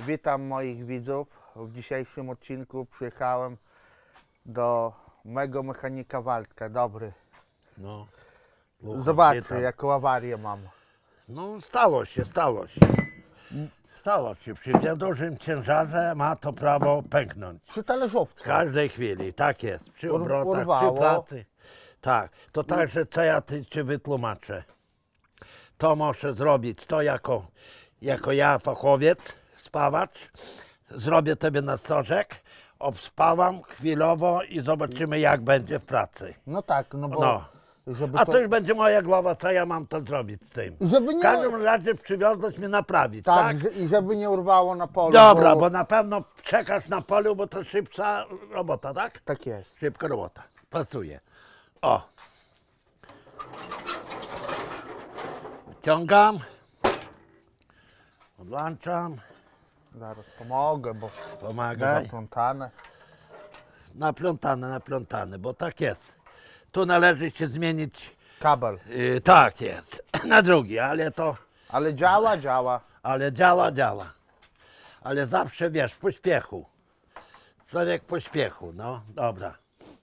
Witam moich widzów. W dzisiejszym odcinku przyjechałem do mego mechanika Waldka. Dobry. No. Zobaczcie, jaką awarię mam. No stało się. Stało się. Przy dużym ciężarze ma to prawo pęknąć. Przy talerzówce. W każdej chwili, tak jest. Przy obrotach, urwało. przy pracy. Tak. To także co ja ci wytłumaczę. To muszę zrobić to jako ja fachowiec, spawacz. Zrobię tobie na stożek, obspawam chwilowo i zobaczymy jak będzie w pracy. No tak, no bo... No. Żeby A to już będzie moja głowa, co ja mam to zrobić z tym. Żeby nie... W każdym razie przywiozłeś mnie naprawić, Tak, tak? i żeby nie urwało na polu. Dobra, bo na pewno czekasz na polu, bo to szybsza robota, tak? Tak jest. Szybka robota, pasuje. O. Wyciągam. Odłączam. Zaraz pomogę, bo Pomagaj. zaplątane. Naplątane, bo tak jest. Tu należy się zmienić, Kabel. tak jest, na drugi, ale to... Ale działa. Ale działa. Ale zawsze wiesz, w pośpiechu. Człowiek w pośpiechu, no dobra.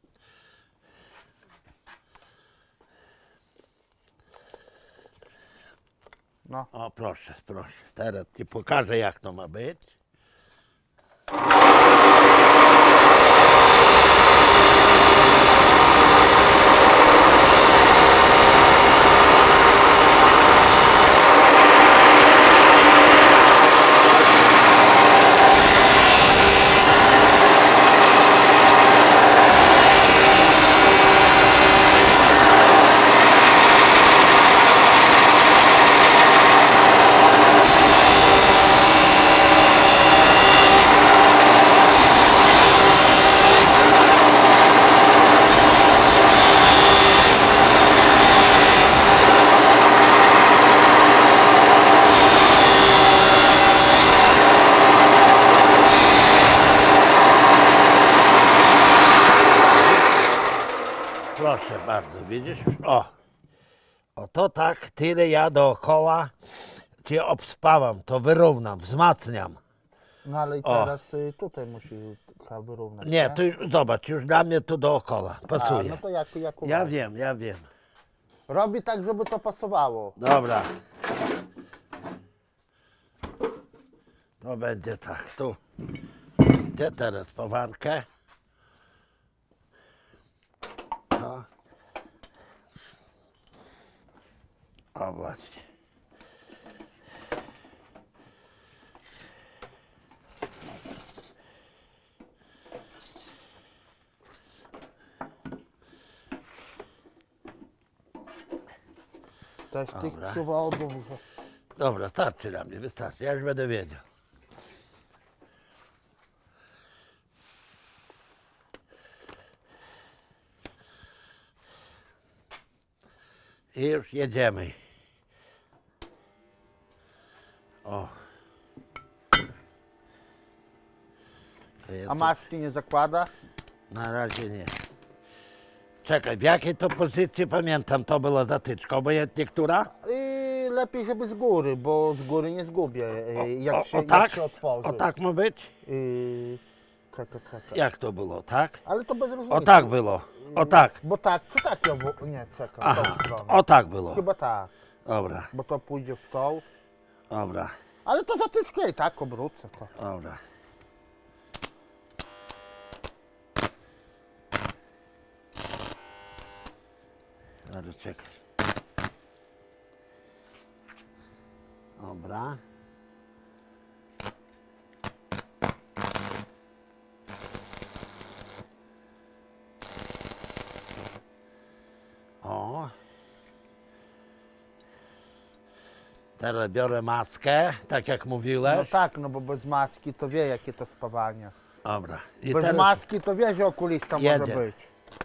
No. O proszę. Teraz ci pokażę jak to ma być. Proszę bardzo, widzisz? O to tak, tyle ja dookoła cię obspawam, to wyrównam, wzmacniam. No ale i teraz tutaj musi chyba wyrównać. Nie, to już, zobacz, już dla mnie tu dookoła, pasuje. No to jak Ja uważasz? wiem. Robi tak, żeby to pasowało. Dobra. To będzie tak, tu. Gdzie teraz powarkę? O właśnie. Też tych Dobra. przewodów. Dobra, starczy dla mnie, wystarczy, ja już będę wiedział. I już jedziemy. O. To jest A maski nie zakłada? Na razie nie. Czekaj, w jakiej to pozycji pamiętam to była zatyczka, obojętnie która? I lepiej, żeby z góry, bo z góry nie zgubię, jak się otworzy. O tak ma być? Czekaj. Jak to było, tak? Ale to bez różnicy. O tak było, o tak. Bo tak, czy tak ja... Nie, czekam, Aha, tą stronę. o tak było. Chyba tak, Dobra, bo to pójdzie w tą. dobra, Ale to zatyczkę i tak obrócę to. dobra. Zaraz czekaj. Dobra. O. Teraz biorę maskę, tak jak No mówiłeś. tak, no bo bez maski to wie jakie to spawanie. Dobra. I Bez teraz maski to wie, że okulista jedzie. może być.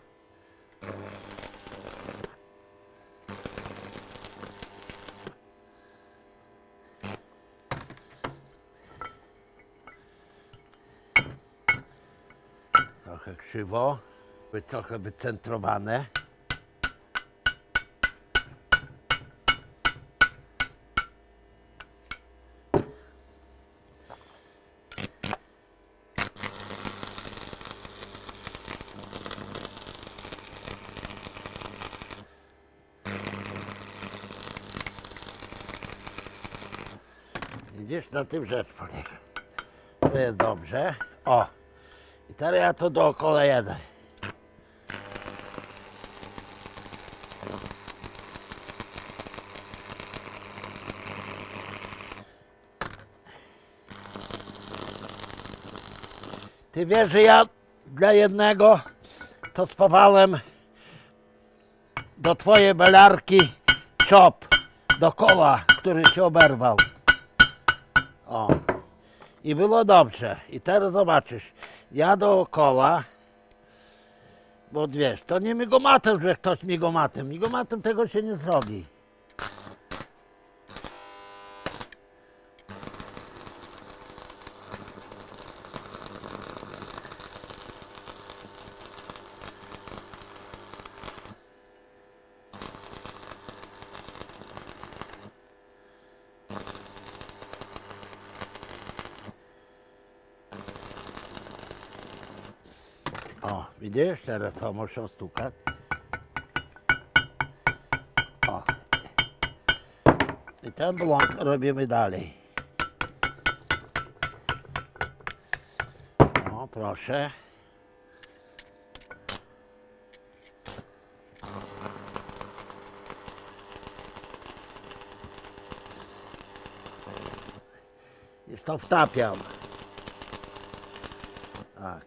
trochę krzywo, trochę wycentrowane. Widzisz, na tym rzecz polega. To jest dobrze. O! I teraz ja to dookoła jedę. Ty wiesz, że ja dla jednego to spawałem do twojej belarki czop do koła, który się oberwał. O. I było dobrze. I teraz zobaczysz, ja dookoła, bo wiesz, to nie migomatem, że ktoś migomatem. Migomatem tego się nie zrobi. O, widzisz, teraz to muszę ostukać. O. I ten blok robimy dalej. O, proszę. Już to wtapiam. Tak.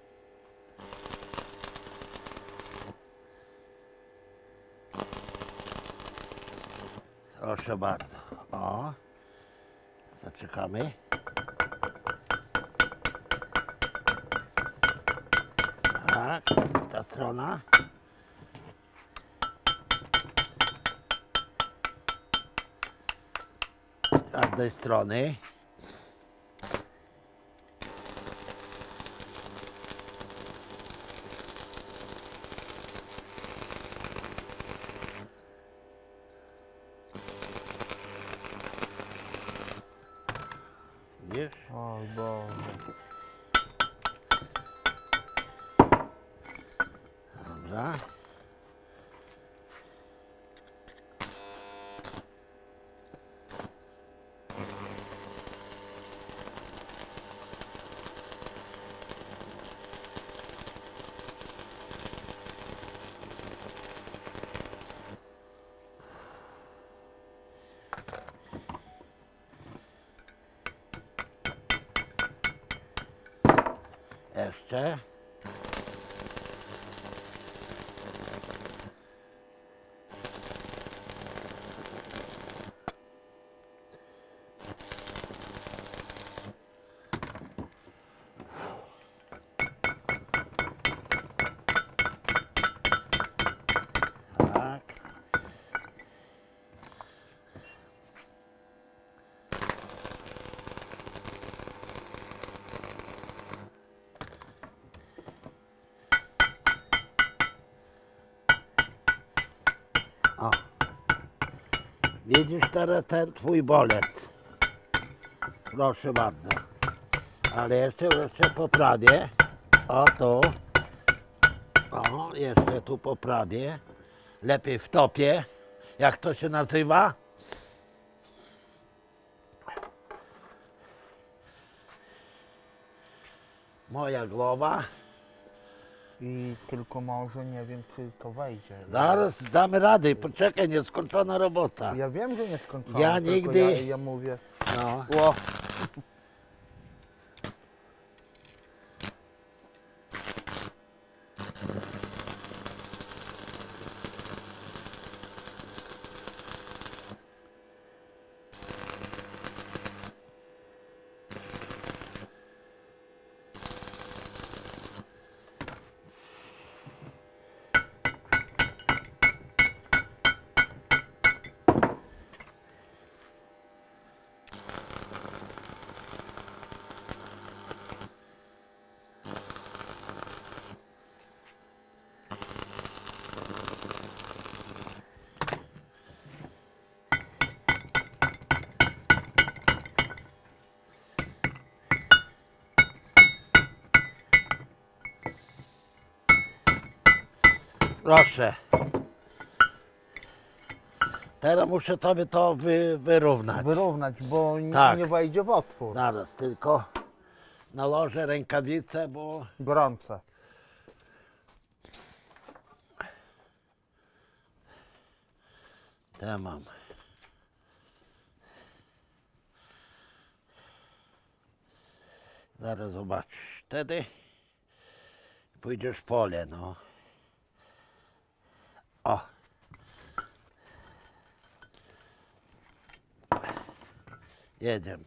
Proszę bardzo. O. Zaczekamy. Tak, ta strona. Z każdej strony. Widzisz? O Boże. Dobra. Jeszcze. Tak. O. Widzisz teraz ten twój bolec. Proszę bardzo. Ale jeszcze poprawię. O tu. O, jeszcze tu poprawię. Lepiej wtopię. Jak to się nazywa? Moja głowa. I tylko może nie wiem, czy to wejdzie. Zaraz damy radę. Poczekaj, nieskończona robota. Ja wiem, że nie skończyłem. Ja tylko nigdy- Ja mówię. No. Ło. Proszę. Teraz muszę tobie to wyrównać. Wyrównać, bo Tak. nie wejdzie w otwór. Zaraz tylko nałożę rękawice, bo Gorące. te mam. Zaraz zobaczysz. Wtedy pójdziesz w pole, no. O. Jedziemy.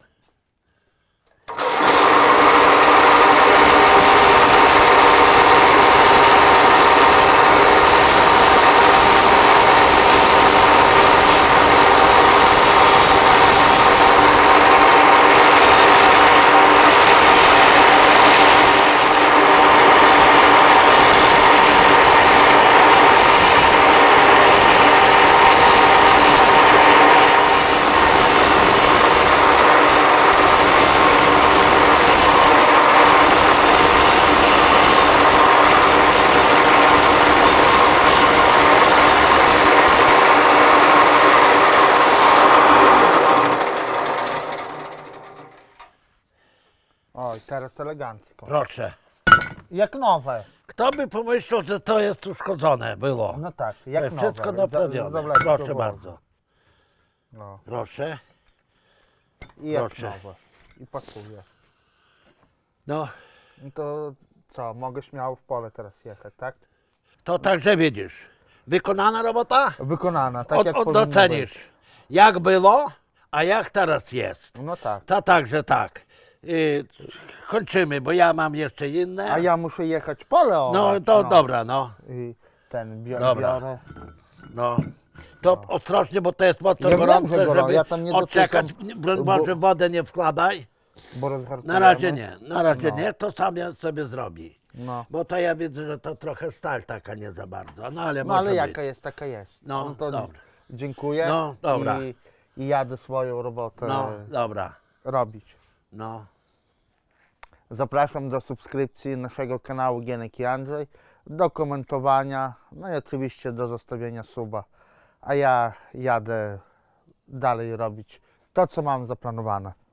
Oj, teraz elegancko. Proszę. Jak nowe. Kto by pomyślał, że to jest uszkodzone było? No tak, To jak jest nowe. wszystko naprawione. Zawleczkę Proszę włożę. bardzo. No. Proszę. I jak Proszę. nowe. I pasuje. No, No to co, mogę śmiało w pole teraz jechać, tak? to także widzisz. Wykonana robota? Wykonana, tak jak powinno Docenisz. być. Jak było, a jak teraz jest. No tak. To także tak. Kończymy, bo ja mam jeszcze inne. A ja muszę jechać pole orać, No to dobra, no. I ten Dobra. biorę. No. To ostrożnie, bo to jest mocno Ja wiem, gorące, że gorąco. żeby Ja tam nie odczekać. dotykam, Broń bo- Boże, wodę nie wkładaj. Bo rozhartujemy. Na razie nie, na razie No. nie, to sam sobie zrobi. No, Bo to ja widzę, że to trochę stal taka nie za bardzo. No ale no ale może jaka być. jest, taka jest. No, to dobra. dziękuję. No, dobra. I jadę swoją robotę No, dobra. robić. No. Zapraszam do subskrypcji naszego kanału Gienek i Andrzej, do komentowania, no i oczywiście do zostawienia suba. A ja jadę dalej robić to, co mam zaplanowane.